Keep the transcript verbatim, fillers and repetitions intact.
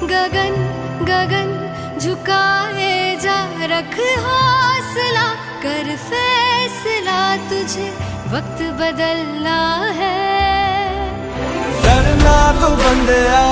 गगन गगन झुकाए जा, रख हौसला कर फैसला, तुझे वक्त बदलना है। डरना तो बंदया